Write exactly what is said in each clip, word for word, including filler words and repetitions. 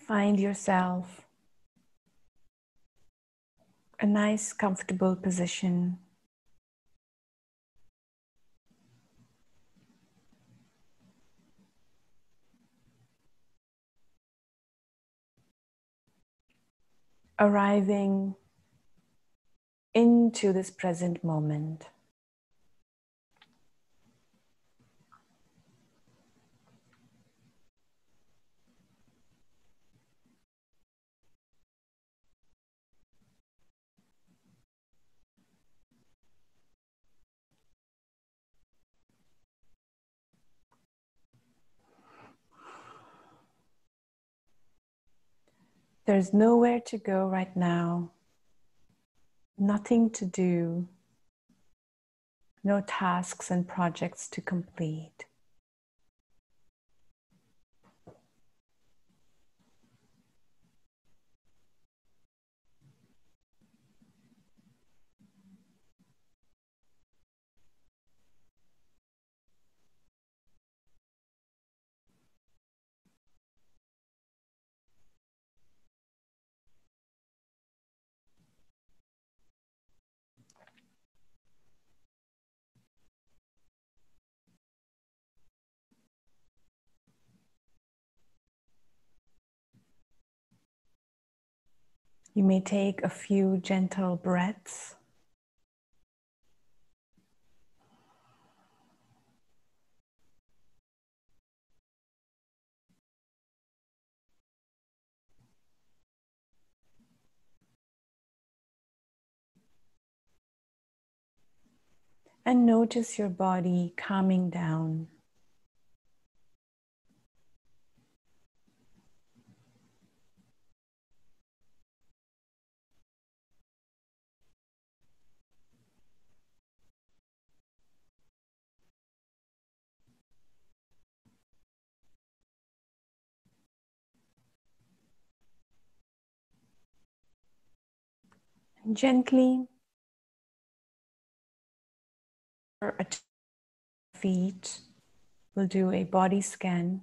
Find yourself a nice, comfortable position. Arriving into this present moment. There's nowhere to go right now, nothing to do, no tasks and projects to complete. You may take a few gentle breaths. And notice your body calming down. And gently at feet, we'll do a body scan.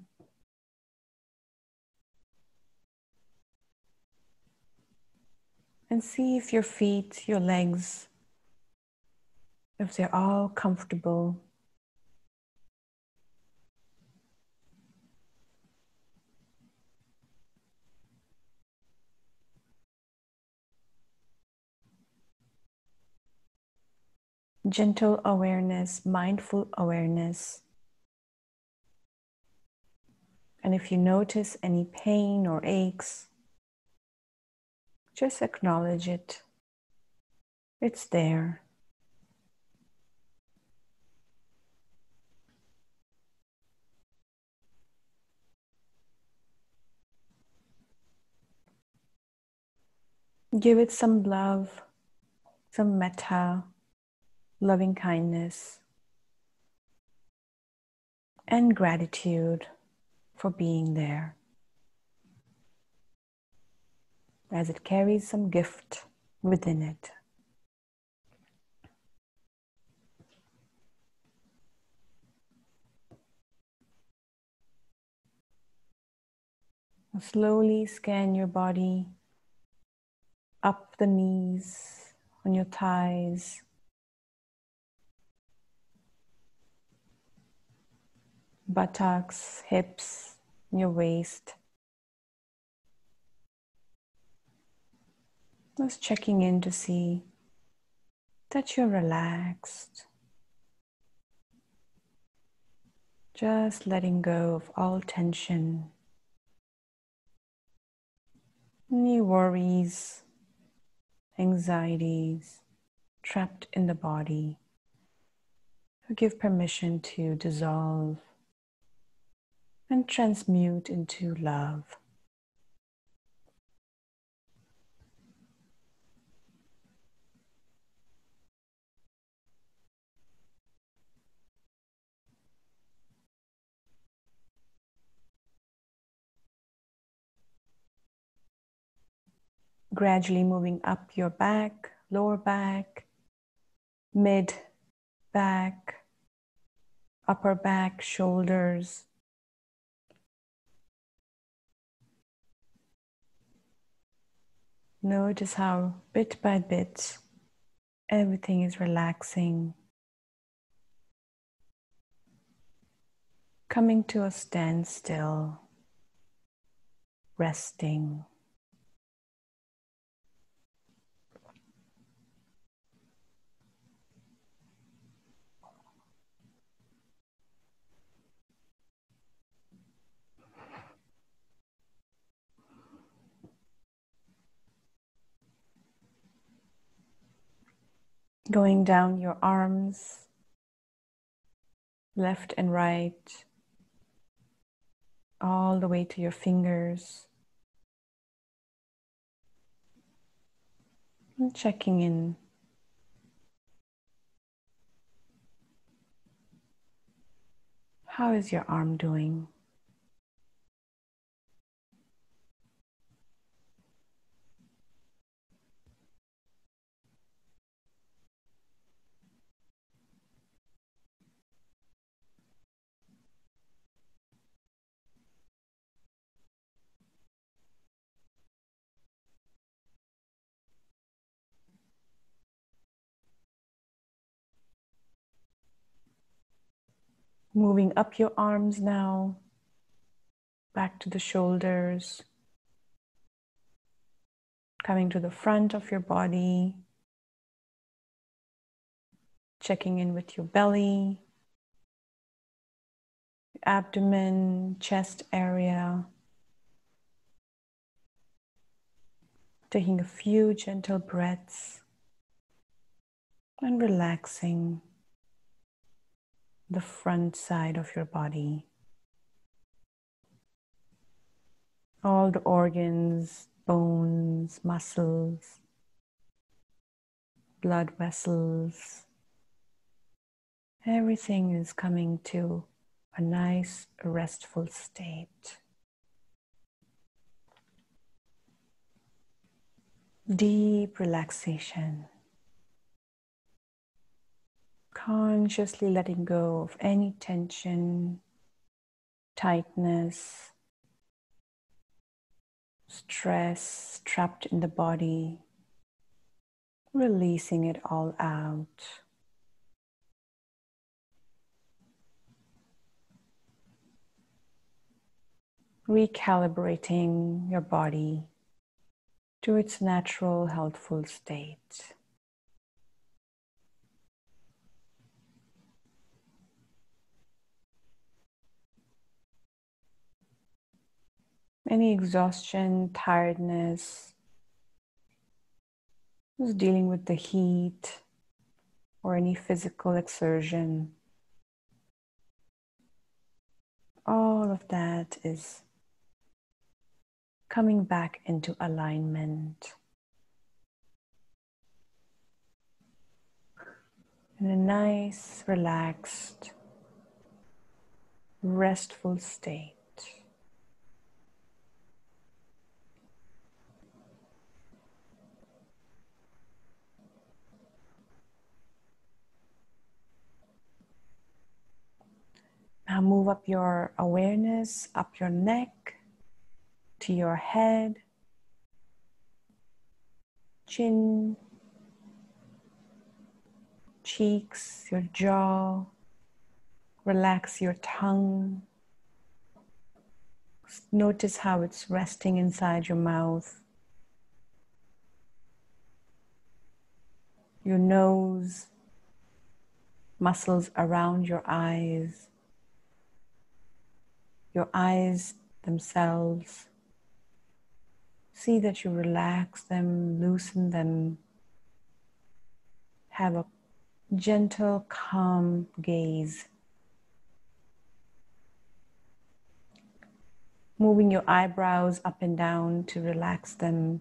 And see if your feet, your legs, if they're all comfortable. Gentle awareness, mindful awareness. And if you notice any pain or aches, just acknowledge it. It's there. Give it some love, some metta, loving kindness, and gratitude for being there, as it carries some gift within it. Slowly scan your body, up the knees, on your thighs, buttocks, hips, your waist. Just checking in to see that you're relaxed. Just letting go of all tension, any worries, anxieties trapped in the body. Give permission to dissolve and transmute into love. Gradually moving up your back, lower back, mid back, upper back, shoulders. Notice how bit by bit everything is relaxing, coming to a standstill, resting. Going down your arms, left and right, all the way to your fingers. And checking in. How is your arm doing? Moving up your arms now, back to the shoulders, coming to the front of your body, checking in with your belly, abdomen, chest area, taking a few gentle breaths and relaxing the front side of your body. All the organs, bones, muscles, blood vessels, everything is coming to a nice, restful state. Deep relaxation. Consciously letting go of any tension, tightness, stress trapped in the body, releasing it all out. Recalibrating your body to its natural, healthful state. Any exhaustion, tiredness, just dealing with the heat or any physical exertion, all of that is coming back into alignment in a nice, relaxed, restful state. Now move up your awareness, up your neck, to your head, chin, cheeks, your jaw. Relax your tongue. Notice how it's resting inside your mouth. Your nose, muscles around your eyes, your eyes themselves. See that you relax them, loosen them. Have a gentle, calm gaze. Moving your eyebrows up and down to relax them.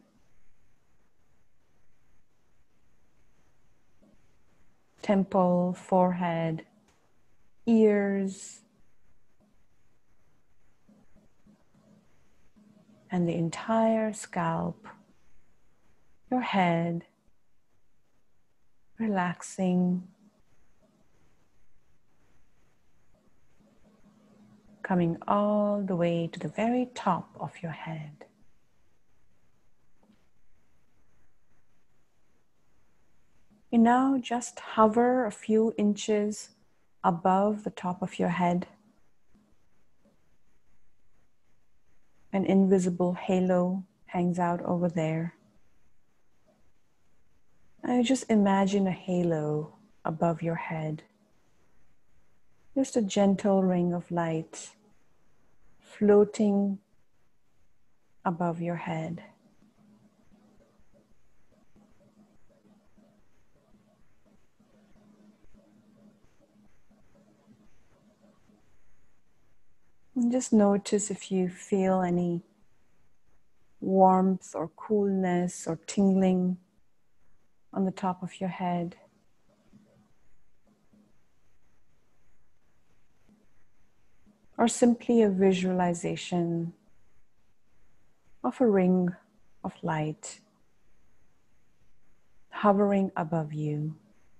Temple, forehead, ears, and the entire scalp, your head, relaxing, coming all the way to the very top of your head. And now just hover a few inches above the top of your head. An invisible halo hangs out over there. And just imagine a halo above your head. Just a gentle ring of light floating above your head. And just notice if you feel any warmth or coolness or tingling on the top of your head. Or simply a visualization of a ring of light hovering above you.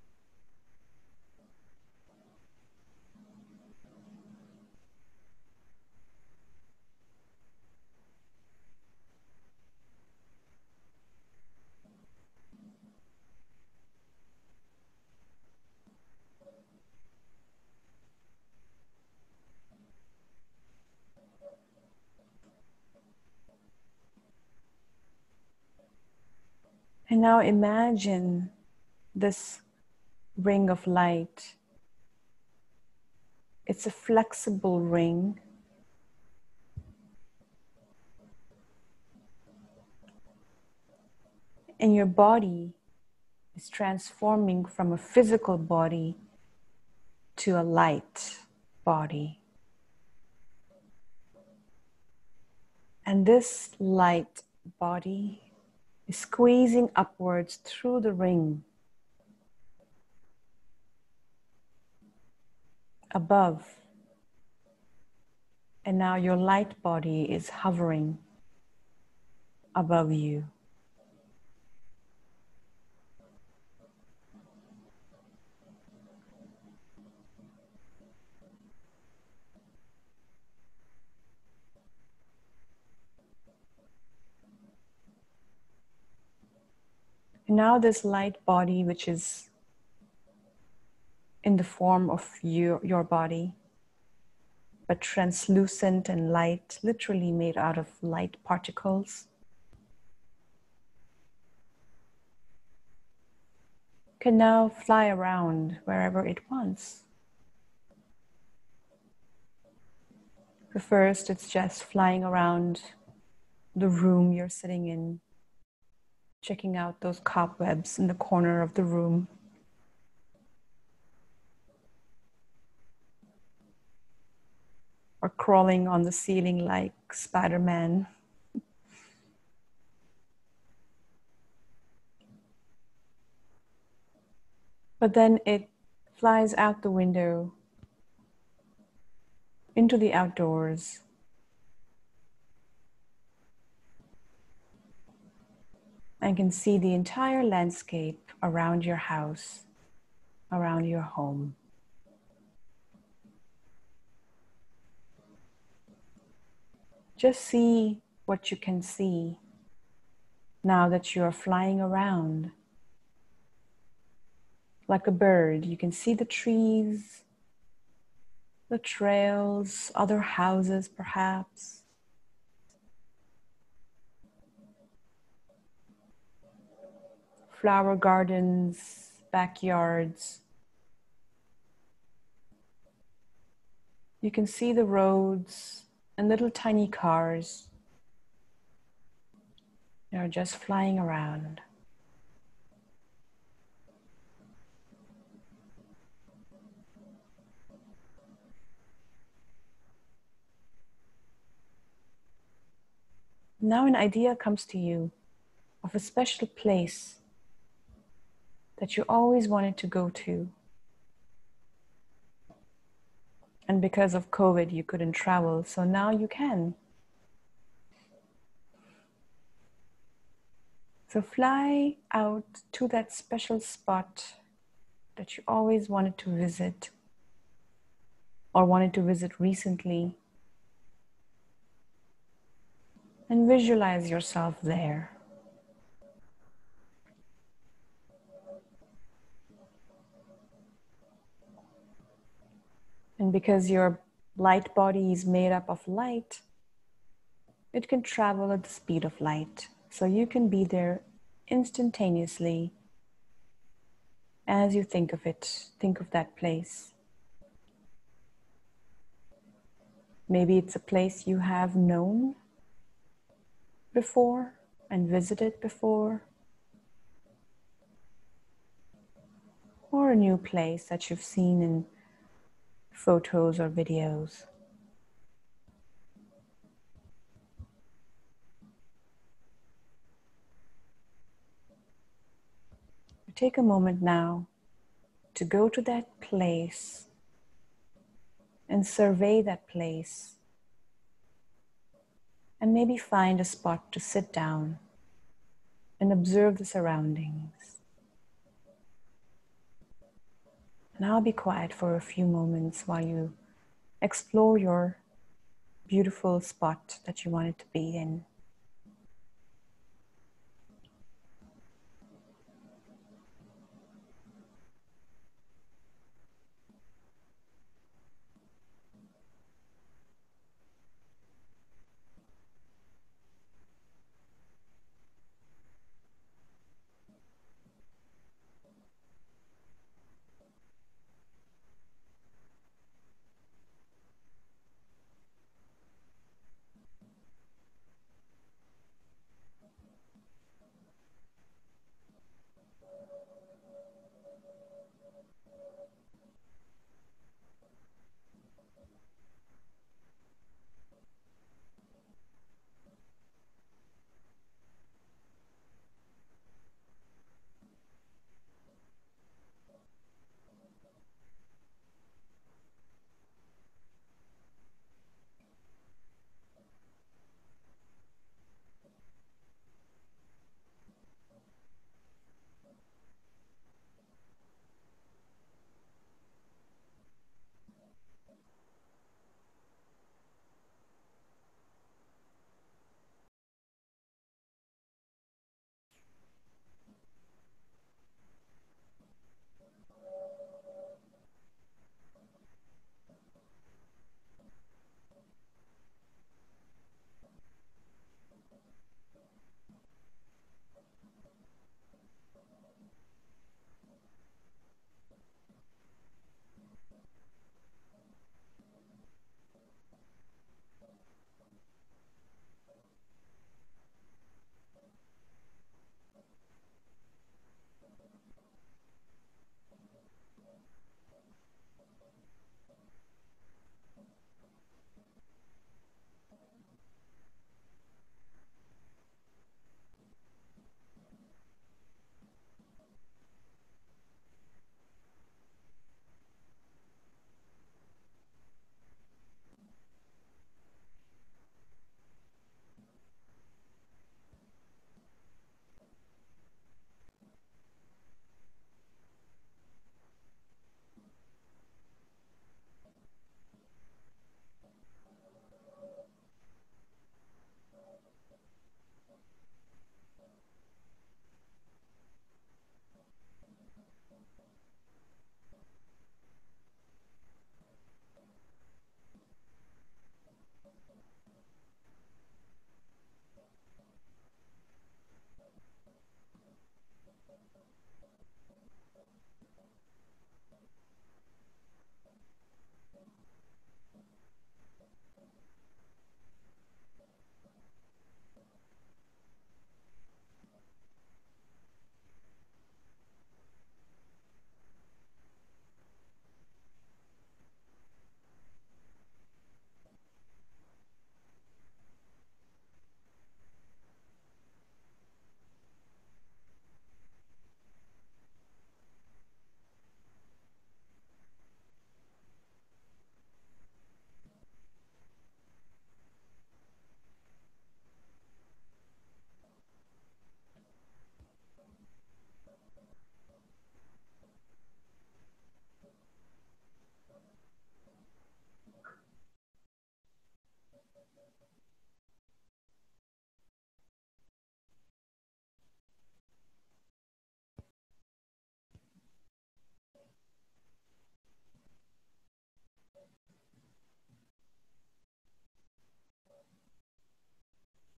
And now imagine this ring of light. It's a flexible ring. And your body is transforming from a physical body to a light body. And this light body is squeezing upwards through the ring above. And now your light body is hovering above you. And now this light body, which is in the form of your, your body, but translucent and light, literally made out of light particles, can now fly around wherever it wants. So first, it's just flying around the room you're sitting in, checking out those cobwebs in the corner of the room. Or crawling on the ceiling like Spider-Man. But then it flies out the window into the outdoors. And can see the entire landscape around your house, around your home. Just see what you can see now that you are flying around. Like a bird, you can see the trees, the trails, other houses perhaps. Flower gardens, backyards. You can see the roads and little tiny cars. They're just flying around. Now an idea comes to you of a special place that you always wanted to go to. And because of COVID, you couldn't travel, so now you can. So fly out to that special spot that you always wanted to visit or wanted to visit recently. And visualize yourself there. And because your light body is made up of light, it can travel at the speed of light. So you can be there instantaneously as you think of it. Think of that place. Maybe it's a place you have known before and visited before, or a new place that you've seen in photos or videos. Take a moment now to go to that place and survey that place, and maybe find a spot to sit down and observe the surroundings. And I'll be quiet for a few moments while you explore your beautiful spot that you wanted to be in.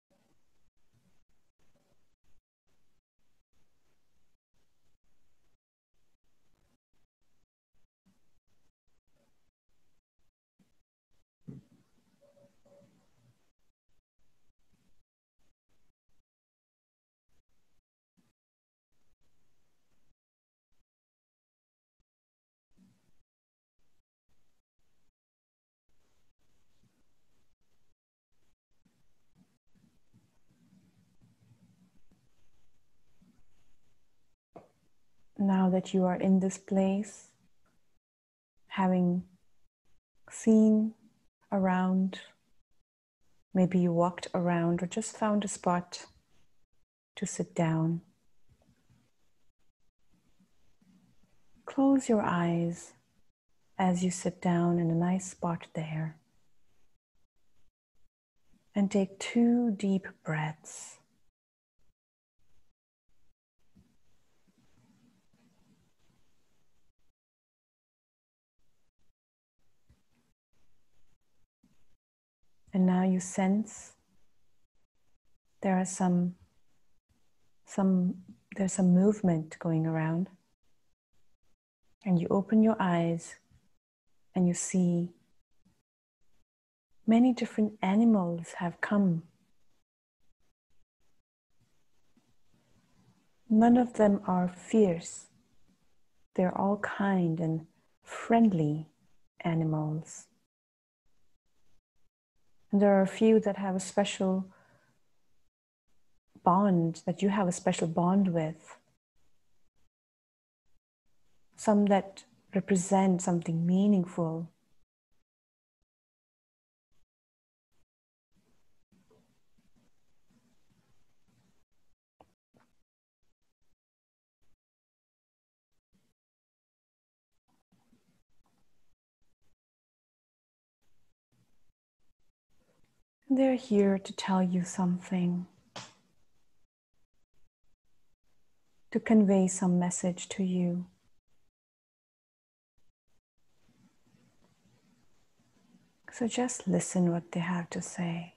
Now that you are in this place, having seen around, maybe you walked around or just found a spot to sit down, close your eyes as you sit down in a nice spot there, and take two deep breaths. And now you sense there are some, some, there's some movement going around. And you open your eyes and you see many different animals have come. None of them are fierce. They're all kind and friendly animals. And there are a few that have a special bond, that you have a special bond with. Some that represent something meaningful. They're here to tell you something, to convey some message to you. So just listen what they have to say.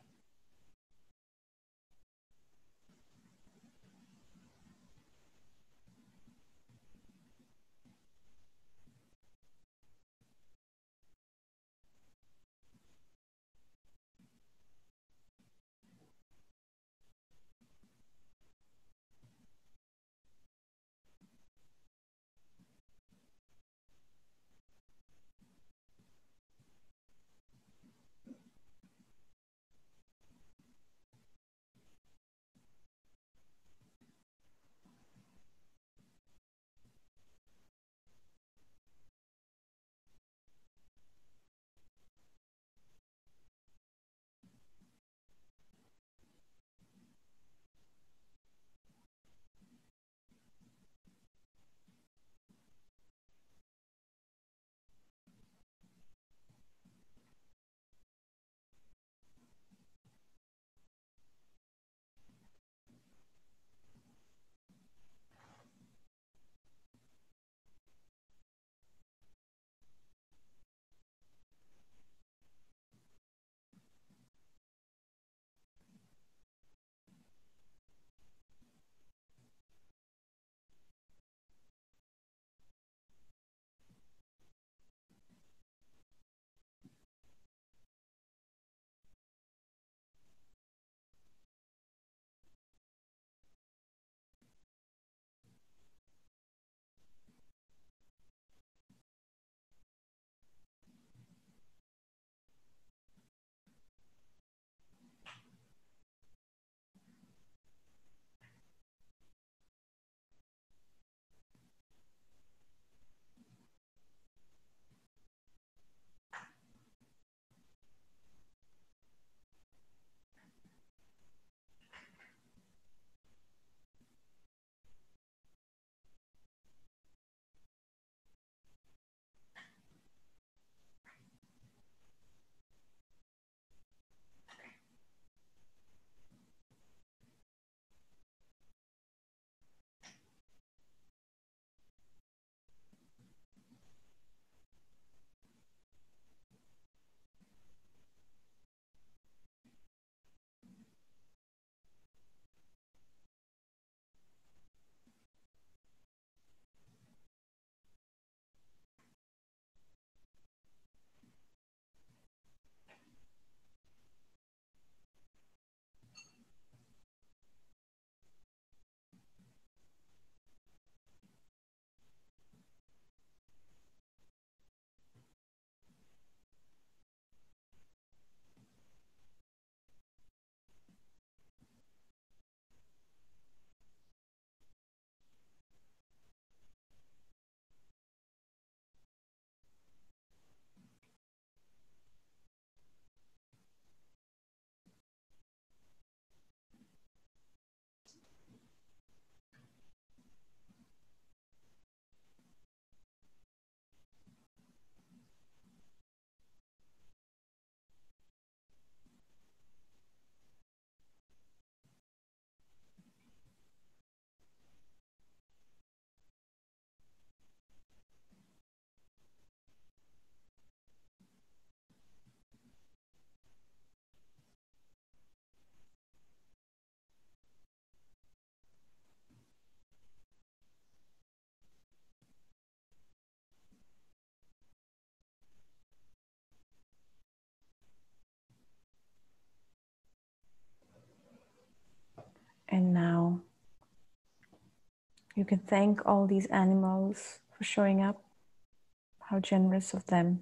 And now you can thank all these animals for showing up. How generous of them.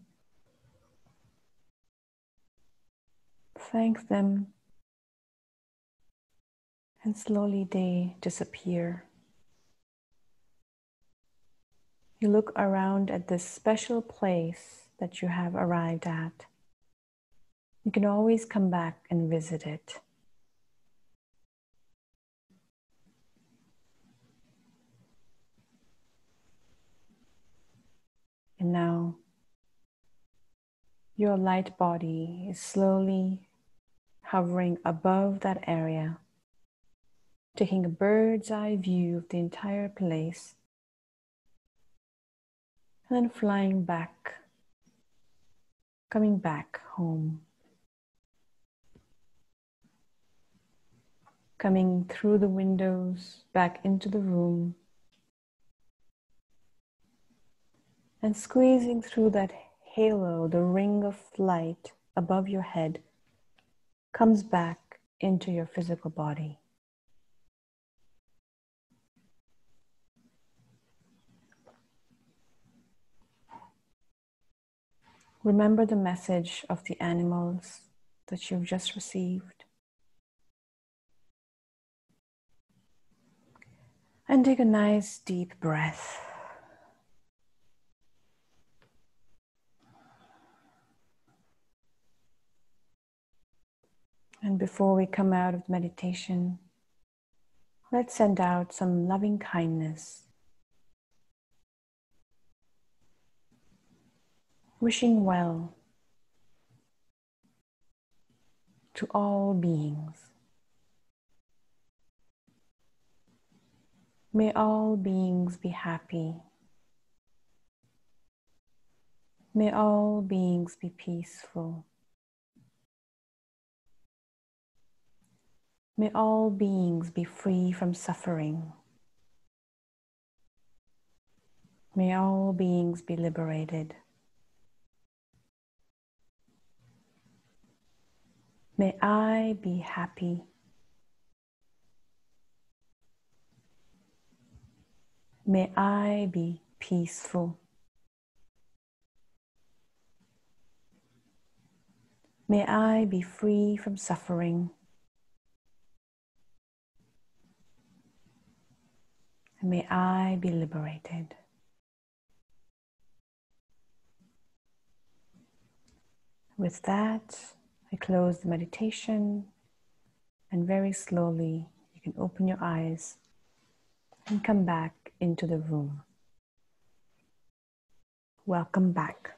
Thank them, and slowly they disappear. You look around at this special place that you have arrived at. You can always come back and visit it. And now your light body is slowly hovering above that area, taking a bird's eye view of the entire place, and then flying back, coming back home, coming through the windows back into the room, and squeezing through that halo, the ring of light above your head, comes back into your physical body. Remember the message of the animals that you've just received. And take a nice deep breath. And before we come out of meditation, let's send out some loving kindness. Wishing well to all beings. May all beings be happy. May all beings be peaceful. May all beings be free from suffering. May all beings be liberated. May I be happy. May I be peaceful. May I be free from suffering. And may I be liberated. With that, I close the meditation, and very slowly you can open your eyes and come back into the room. Welcome back.